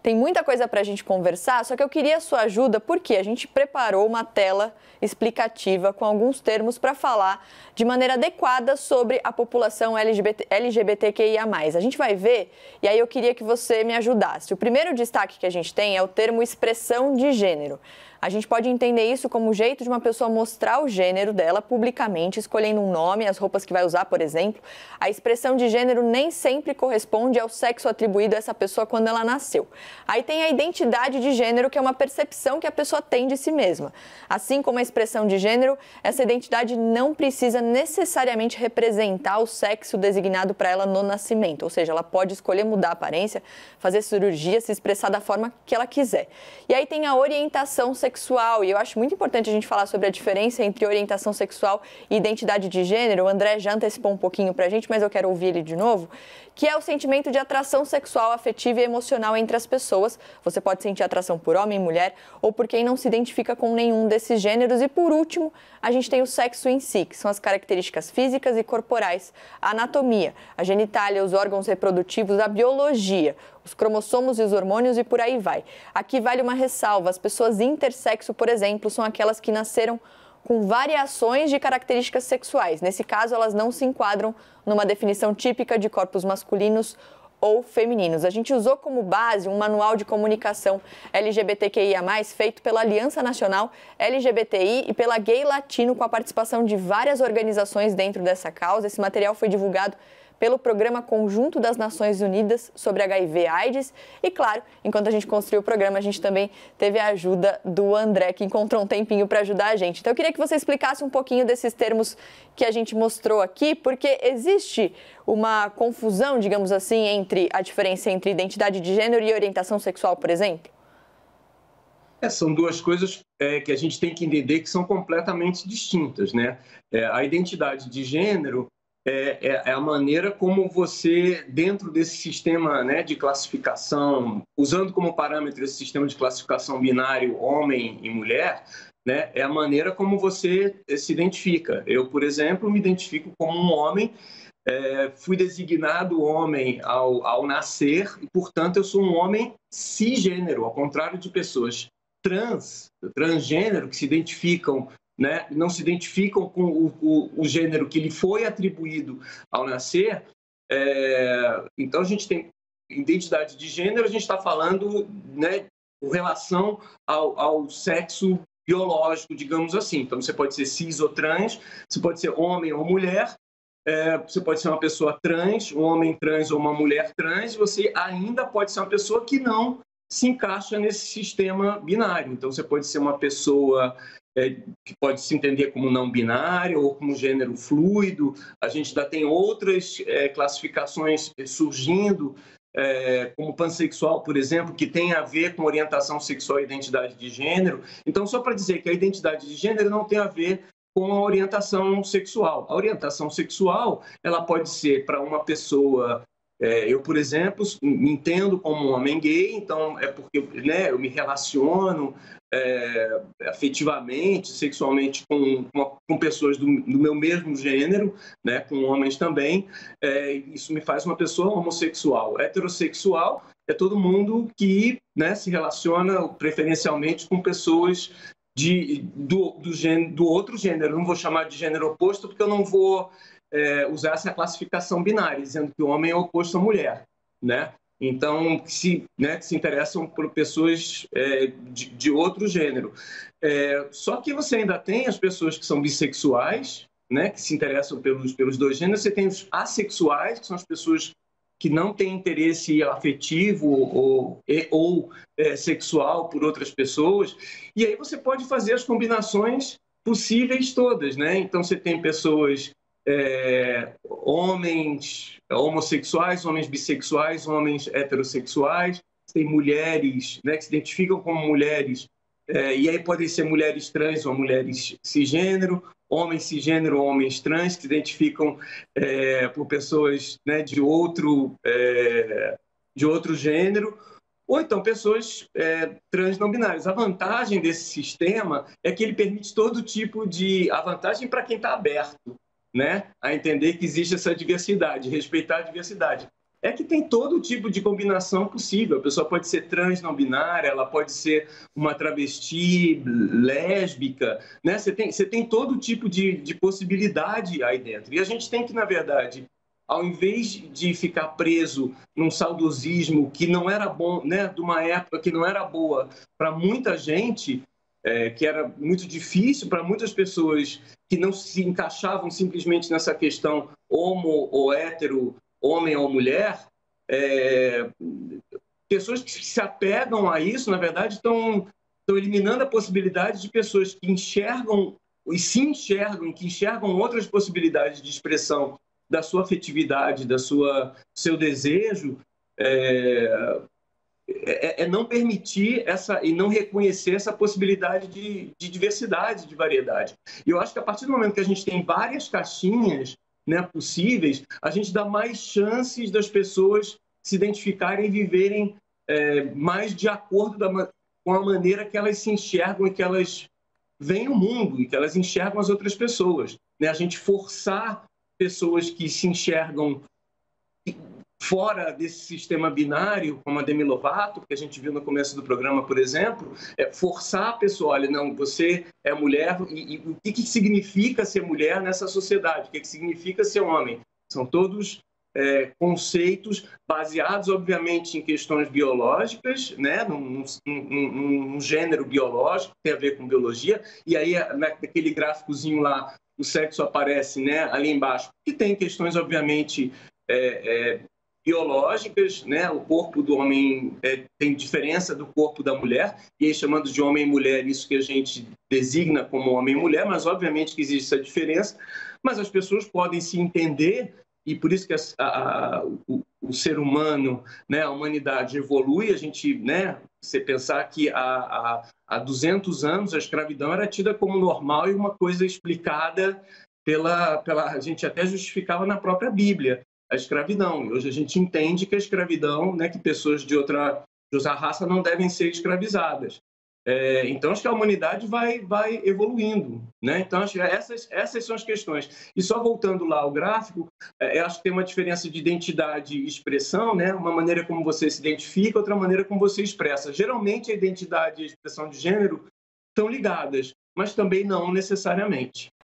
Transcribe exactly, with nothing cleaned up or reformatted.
Tem muita coisa para a gente conversar, só que eu queria a sua ajuda porque a gente preparou uma tela explicativa com alguns termos para falar de maneira adequada sobre a população L G B T, L G B T Q I A mais. A gente vai ver e aí eu queria que você me ajudasse. O primeiro destaque que a gente tem é o termo expressão de gênero. A gente pode entender isso como o jeito de uma pessoa mostrar o gênero dela publicamente, escolhendo um nome, as roupas que vai usar, por exemplo. A expressão de gênero nem sempre corresponde ao sexo atribuído a essa pessoa quando ela nasceu. Aí tem a identidade de gênero, que é uma percepção que a pessoa tem de si mesma. Assim como a expressão de gênero, essa identidade não precisa necessariamente representar o sexo designado para ela no nascimento. Ou seja, ela pode escolher mudar a aparência, fazer cirurgia, se expressar da forma que ela quiser. E aí tem a orientação sexual. Sexual, e eu acho muito importante a gente falar sobre a diferença entre orientação sexual e identidade de gênero. O André já antecipou um pouquinho pra gente, mas eu quero ouvir ele de novo, que é o sentimento de atração sexual, afetiva e emocional entre as pessoas. Você pode sentir atração por homem, mulher, ou por quem não se identifica com nenhum desses gêneros. E por último, a gente tem o sexo em si, que são as características físicas e corporais, a anatomia, a genitália, os órgãos reprodutivos, a biologia, os cromossomos e os hormônios e por aí vai. Aqui vale uma ressalva: as pessoas intersexo, por exemplo, são aquelas que nasceram com variações de características sexuais. Nesse caso, elas não se enquadram numa definição típica de corpos masculinos ou femininos. A gente usou como base um manual de comunicação L G B T Q I A mais, feito pela Aliança Nacional L G B T I e pela Gay Latino, com a participação de várias organizações dentro dessa causa. Esse material foi divulgado pelo Programa Conjunto das Nações Unidas sobre H I V AIDS. E, claro, enquanto a gente construiu o programa, a gente também teve a ajuda do André, que encontrou um tempinho para ajudar a gente. Então, eu queria que você explicasse um pouquinho desses termos que a gente mostrou aqui, porque existe uma confusão, digamos assim, entre a diferença entre identidade de gênero e orientação sexual, por exemplo? É, são duas coisas é, que a gente tem que entender que são completamente distintas, né? É, a identidade de gênero É, é a maneira como você, dentro desse sistema, né, de classificação, usando como parâmetro esse sistema de classificação binário homem e mulher, né, é a maneira como você se identifica. Eu, por exemplo, me identifico como um homem, é, fui designado homem ao, ao nascer e, portanto, eu sou um homem cisgênero, ao contrário de pessoas trans, transgênero, que se identificam, né, não se identificam com o, o, o gênero que lhe foi atribuído ao nascer. É, então, a gente tem identidade de gênero, a gente está falando, né, com relação ao, ao sexo biológico, digamos assim. Então, você pode ser cis ou trans, você pode ser homem ou mulher, é, você pode ser uma pessoa trans, um homem trans ou uma mulher trans, e você ainda pode ser uma pessoa que não se encaixa nesse sistema binário. Então, você pode ser uma pessoa É, que pode se entender como não binário ou como gênero fluido. A gente ainda tem outras é, classificações surgindo, é, como pansexual, por exemplo, que tem a ver com orientação sexual e identidade de gênero. Então, só para dizer que a identidade de gênero não tem a ver com a orientação sexual. A orientação sexual, ela pode ser para uma pessoa... É, eu, por exemplo, me entendo como um homem gay, então é porque, né, eu me relaciono é, afetivamente, sexualmente com, com, com pessoas do, do meu mesmo gênero, né, com homens também. É, isso me faz uma pessoa homossexual. Heterossexual é todo mundo que, né, se relaciona preferencialmente com pessoas de, do, do, gênero, do outro gênero. Eu não vou chamar de gênero oposto porque eu não vou... É, usar essa classificação binária, dizendo que o homem é oposto à mulher, né? Então, que se, né, que se interessam por pessoas é, de, de outro gênero. É, só que você ainda tem as pessoas que são bissexuais, né, que se interessam pelos, pelos dois gêneros. Você tem os assexuais, que são as pessoas que não têm interesse afetivo ou, ou é, sexual por outras pessoas. E aí você pode fazer as combinações possíveis todas, né? Então, você tem pessoas... É, homens homossexuais, homens bissexuais, homens heterossexuais, tem mulheres, né, que se identificam como mulheres, é, e aí podem ser mulheres trans ou mulheres cisgênero, homens cisgênero ou homens trans, que se identificam é, por pessoas, né, de, outro, é, de outro gênero, ou então pessoas é, trans não binárias. A vantagem desse sistema é que ele permite todo tipo de... A vantagem para quem está aberto, né, a entender que existe essa diversidade, respeitar a diversidade. é que tem todo tipo de combinação possível. A pessoa pode ser trans não binária, ela pode ser uma travesti lésbica, né? Você tem, você tem todo tipo de, de possibilidade aí dentro. E a gente tem que, na verdade, ao invés de ficar preso num saudosismo que não era bom, né, de uma época que não era boa para muita gente, é, que era muito difícil para muitas pessoas que não se encaixavam simplesmente nessa questão homo ou hétero, homem ou mulher, é, pessoas que se apegam a isso, na verdade, estão, estão eliminando a possibilidade de pessoas que enxergam e se enxergam, que enxergam outras possibilidades de expressão da sua afetividade, da sua seu desejo, é, é, é não permitir essa e não reconhecer essa possibilidade de, de diversidade, de variedade. E eu acho que a partir do momento que a gente tem várias caixinhas, né, possíveis, a gente dá mais chances das pessoas se identificarem e viverem é, mais de acordo da, com a maneira que elas se enxergam e que elas veem o mundo e que elas enxergam as outras pessoas. Né? A gente forçar pessoas que se enxergam fora desse sistema binário, como a Demi Lovato, que a gente viu no começo do programa, por exemplo, é forçar a pessoa, olha, não, você é mulher, e, e o que, que significa ser mulher nessa sociedade? O que, que significa ser homem? São todos é, conceitos baseados, obviamente, em questões biológicas, né? num, num, num gênero biológico, que tem a ver com biologia, e aí, naquele gráficozinho lá, o sexo aparece, né, ali embaixo, que tem questões, obviamente, é, é, biológicas, né? O corpo do homem é, tem diferença do corpo da mulher, e aí chamando de homem e mulher, isso que a gente designa como homem e mulher, mas obviamente que existe essa diferença, mas as pessoas podem se entender, e por isso que a, a, o, o ser humano, né, a humanidade evolui, a gente, né, você pensar que há, há duzentos anos a escravidão era tida como normal e uma coisa explicada pela, pela... a gente até justificava na própria Bíblia a escravidão. E hoje a gente entende que a escravidão, né, que pessoas de outra, de outra raça não devem ser escravizadas. É, então, acho que a humanidade vai, vai evoluindo. Né? Então, acho que essas, essas são as questões. E só voltando lá ao gráfico, é, acho que tem uma diferença de identidade e expressão, né? Uma maneira como você se identifica, outra maneira como você expressa. Geralmente, a identidade e a expressão de gênero estão ligadas, mas também não necessariamente.